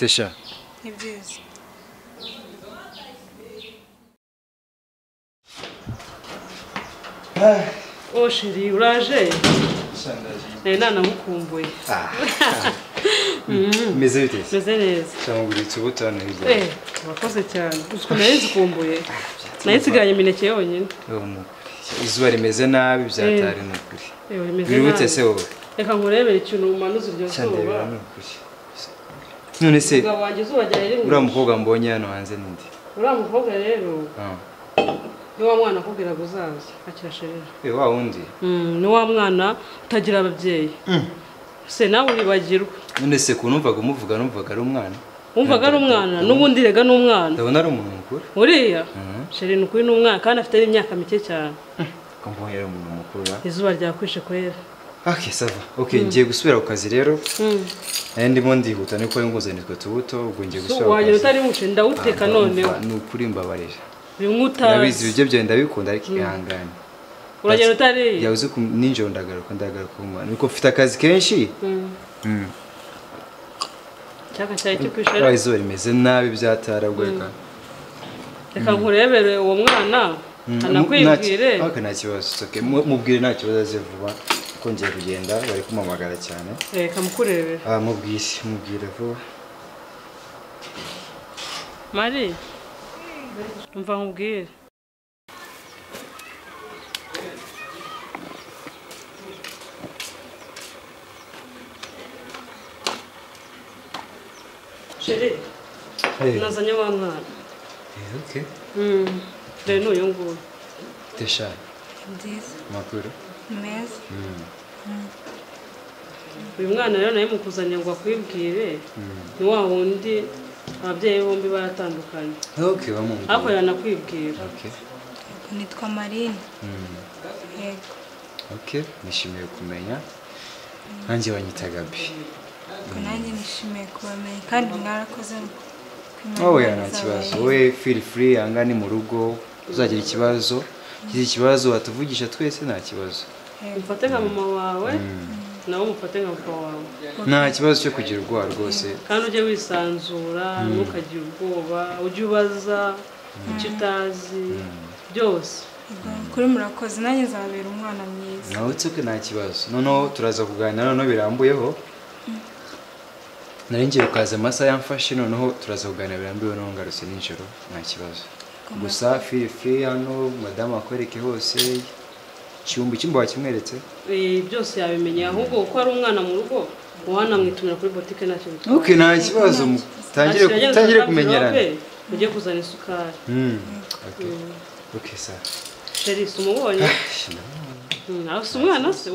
Bitesha. Ni byiza. Oh shiri uraje? Shandaji. Nana mukumbuye. Meze bite? Meze neza. Cyangwa ubutane hirya. Urakoze cyane. Usko narinzi kumbuye. Nayisiganye imineke yonyine. Izuba rimeze nabi byatari n'ukuri. Birute se wowe. Reka nkurebere ikintu umanuze iryo zuba. None se wanjye izuba ryari rimwe. uriya mukobwa mbonye hano hanze ninde? Uriya mukobwa rero. Ni wa mwana akubwira ngo uzaza akirasherera. Wa wundi? Ni wa mwana utagira ababyeyi. Se nawe uribagirwa. None se kunumvaga umuvuga numvaga ari umwana? Umvaga ari umwana n'ubundi rega n'umwana. Ndabona ari umuntu mukuru. Uriya? Sheri n'ukuri n'umwana kandi afite imyaka mike cyane. Ko mbonye ari umuntu mukuru. Izuba ryakwishe kwera. Okay, sava. Okay, ngiye gusubira ku kazi rero. Ndimo ndihuta niko nguzanitwe tubuto ubwo ngiye gusubira. So waje utari mushe ndawuteka noneho. Nukuri mbabarira. Bimwutazi. Nabizi ibyo byo ndabikunda ariko ihangane. Uragenda utari? Yavuze ko ninjoro ndagaruka umwana. Niko mfite akazi kenshi. Cyaka cyaye cyo kwishera. Izuba rimeze nabi byataragweka. Reka nkurebere uwo mwana. Anakwibwire. Okay, nta kibazo. Okay, mubwire nta kibazo aze vuba. Ko ngiye kugenda bari kumamagara cyane. Reka mukurebere. Mubwire vuba. Mari. Umva nkubwire. Sheri. Nazanye wa mwana. Okay. Rero n'uyu nguyu. Tesha. Nziza. Makuru. Meza. Uyu mwana rero naye mukuzanye ngo akwibwire. Ni wa wundi ababyeyi bombi baratandukanye. Okay, bamumbwira. Ako yanakwibwira. Okay. Nitwa Marine. Yego. Okay, nishimiye kumenya. Nanjye wanyitaga Gabi. Nanjye nishimiye kubamenya kandi mwarakoze. Wowe nta kibazo. Wowe feel free angani mu rugo. Uzagira ikibazo. Ikibazo watuvugisha twese nta kibazo. Mfate nka mama wawe. Nawe umufate nka papa wawe. Nta kibazo cyo kugira ubwoba rwose. Kandi ujye wisanzura, ntukagira ubwoba, ujye ubaza icyo utazi byose. Kuri murakoze nanjye nzabera umwana mwiza. Nawe tsuke nta kibazo. Noneho turaza kuganira noneho birambuyeho. Naringiye ukaza amasaha yamfashe noneho turaza kuganira birambuyeho no ngarutse n'ijoro nta kibazo. Gusa feel free hano madame akwereke hose. Icyumba wakimweretse? Byose yabimenye ahubwo uko ari umwana mu rugo wanamwitumira kuri boutique ntacyo bitwaye. Okay, nta kibazo. Tangire kumenyerana. Ujye kuzana isukari. Okay, sir. Sheri sumubonye? Aho umwana se.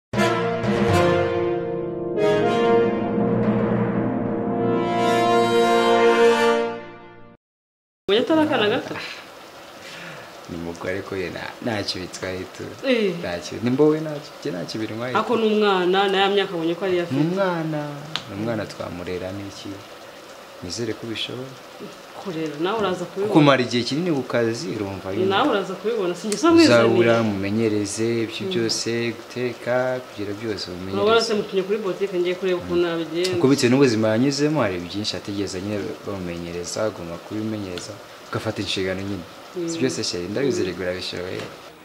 Mwenye tarakana gato. Ni mugore ko ye ntacyo bitwaye tu. Ntacyo. Nimbowe ntacyo birwaye. Ako n'umwana na ya myaka abonye ko ari yafi. Umwana twamurera niki. Nizere ko bishobora. Kurera nawe uraza kubibona. Kumara igihe kinini ku kazi urumva yine. Nawe uraza kubibona singiso mwizanye. Uzabura mumenyereze ibyo byose guteka kugira byose mumenyereze. Urabona se mutunye kuri boutique ngiye kureba ukuntu abigenza. Kuko bitewe n'ubuzima yanyuzemo hari byinshi ategeza nyine bamumenyereza agomba kubimenyereza ugafata inshingano nyine. Si byose sheri ndabiziregura bishoboye.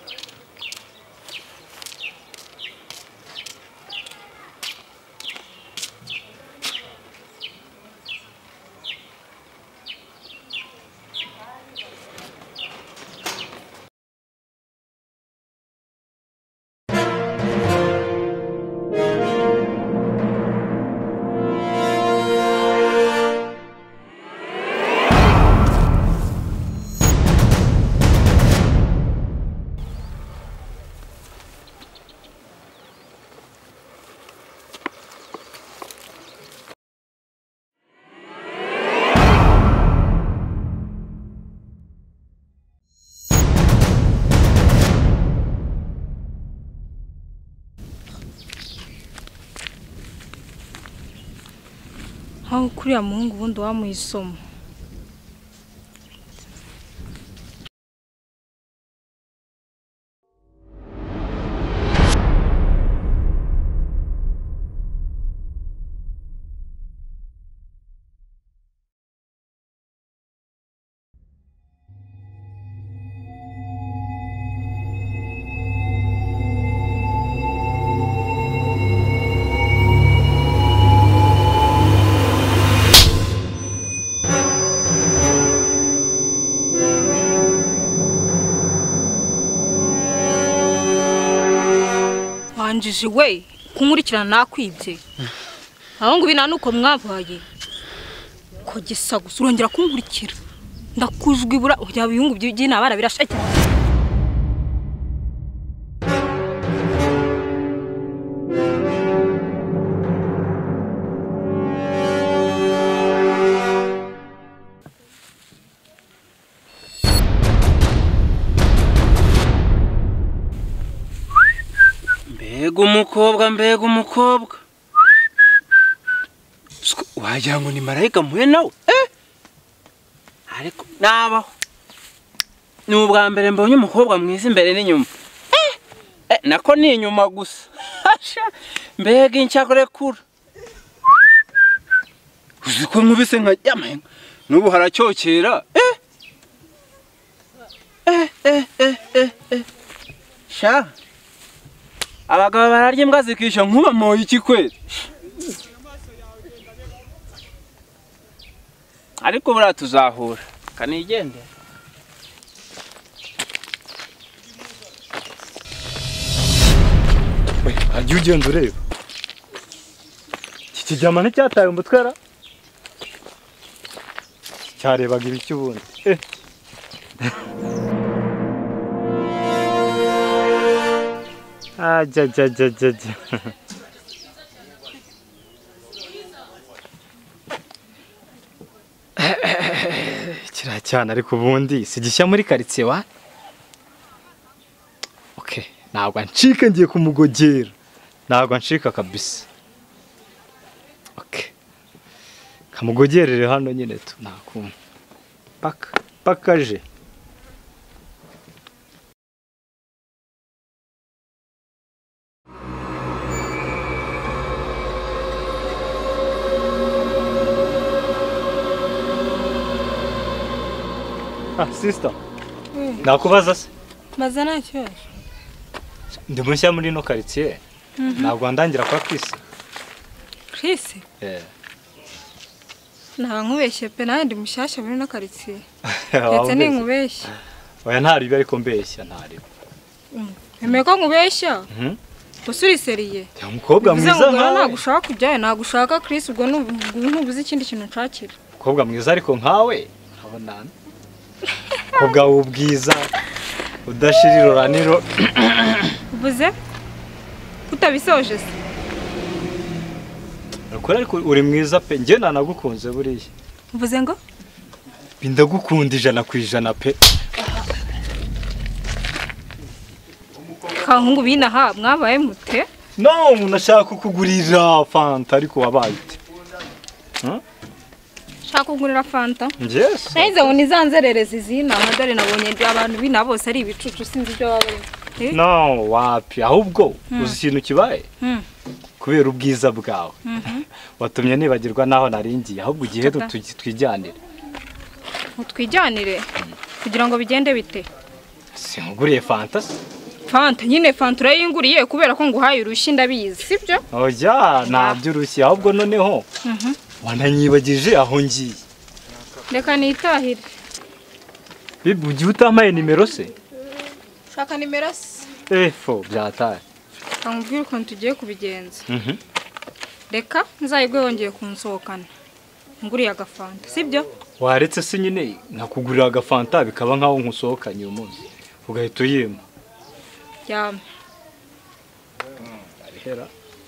Aho kuriya muhungu ubundi wamuha isomo. wanjije we kunkurikirana nakwibye aho ngo bina nuko mwabaye ko gisa gusa urongera kunkurikira ndakujwibura ujya biyungu by'ina bara birashake mbega umukobwa wagira ngo ni marayika muhe nawe ariko nabaho ni ubwa mbere mbonye umukobwa mwiza imbere n'inyuma nako ni inyuma gusa mbega incyakore kura uzi ko nkubise nka yamaye n'ubu haracyokera sha abagabo bararya imbwa zikisha nkuba moye iki kweli ariko buriya tuzahura kanigende we ajya ugenda ureba iki kijyama nticyataye umutwera cyarebaga ibiki ubundi ajya kiracyana ariko ubundi si gishya muri quartier wa okay ntabwo ncika ngiye kumugogera ntabwo ncika kabisa okay kamugogerere hano nyine tu nakuma pakaje sister nakubaza se maze nta kibazo ndi mushya muri no quartier ntabwo ndangira kwa Chris nta nkubeshye pe nawe ndi mushyashya muri no quartier ndetse ni nkubeshye oya ntari ibi ariko mbeshya ntari emeye ko nkubeshya usuri seriye umukobwa mwiza nkawe nagushaka kujyayo nagushaka Chris ubwo ntubuze ikindi kintu nshakira umukobwa mwiza ariko nkawe abonana kubwa ubwiza udashiriro raniro uvuze utabisoje se ariko uri mwiza pe nge nanagukunze buriye uvuze ngo bindagukunda 100% pe kahungu binaha mwabaye mute no umuntu ashaka kukugurira fanta ariko wabaye shaka kugurira fanta yes naize ngo nizanzerereze zina amadore nabonye abantu bina bose ari ibicucu sinzi byo baba no wapi ahubwo uzi ikintu kibaye kubera ubwiza bwawe watumye nibagirwa naho naringiye ahubwo igihe twijyanire utwijyanire kugira ngo bigende bite singuriye fanta nyine fanta urayinguriye kubera ko nguhaye urushyi ndabizi sibyo oya nabyo urushyi ahubwo noneho wananyibagije aho ngiye reka nitahire bibi ugiye utamaye nimero se shaka nimero se fo byataye kamubwira ukuntu tugiye kubigenza reka nzayigwe wongeye kunsohokana nguriye agafanta sibyo waretse se nyine nakugurira agafanta bikaba nkaho nkusohokanye uyu munsi ugahita uyima yame arihera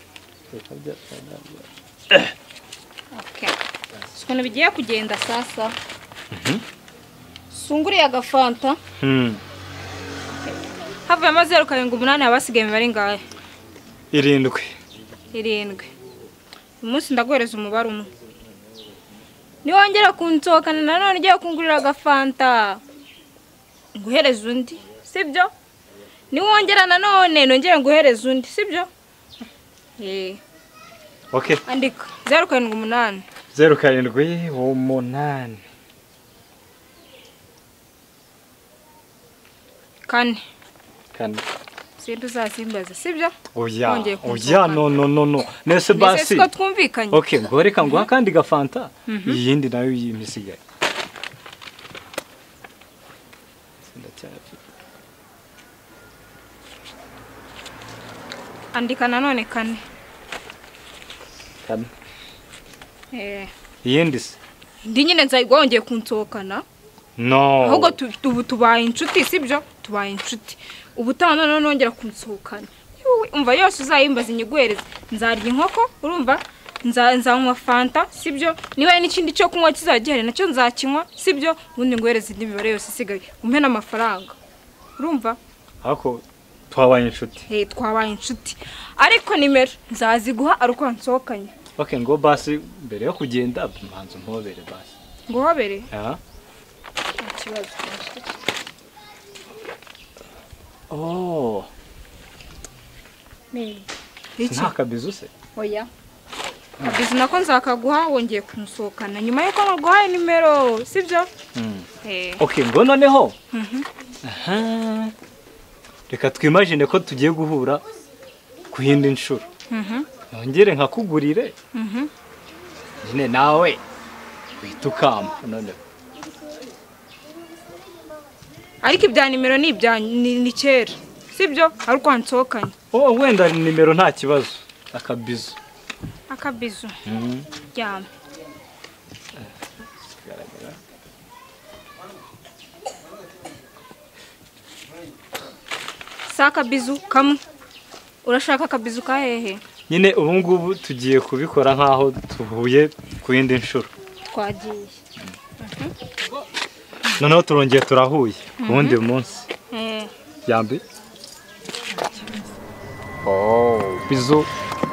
okay siko bigiye kugenda sasa sunguriye agafanta havuye amazeru 7 abasigaye bari ngahe 7 umunsi ndaguhereza umubare umwe niwongera kunsohokana nanone ugiye kungurira agafanta nguhereza undi sibyo niwongera nanone nongera nguhereza undi sibyo okay andika 078 078 kane Sindu zasimbaza sibyo oya no nese basi siko twumvikanye okay ngo reka ngo kandi gafanta yindi nayo yimisigaye andika nanone 4. Kane. Iyindi se ndi nyine nzayigongeye kunsohokana no ahubwo tubaye inshuti sibyo tubaye inshuti ubutaha none nongera kunsohokana umva yose uzayimbaza inyiguhereza nzarya inkoko urumva nzanywa fanta sibyo niba n'ikindi cyo kunywa kizagihari nacyo nzakinywa sibyo ubundi nguhereza indi mibare yose isigaye umpe n'amafaranga urumva ako twabaye inshuti twabaye inshuti ariko nimero nzaziguha ari uko nsohokanye okay ngo basi mbere yo kugenda manzo mpobere basi nguhobere ikibazo oh nta kabizu se oya kabizu nako nzakaguha wongeye kunsohokana nyuma yuko naguhaye nimero sibyo okay ngo noneho reka twimagine ko tugiye guhura ku yindi nshuro nongere nkakugurire nyine nawe witukamba none ariko ibya nimero ni kera sibyo ari uko nsohokanye wenda nimero nta kibazo akabizu ryame saka bizu kamwe urashaka akabizu ka hehe nyine ubu ngubu tugiye kubikora nkaho tuhuye ku yindi nshuro twagiye noneho turongeye turahuye ubundi munsi yambi bizu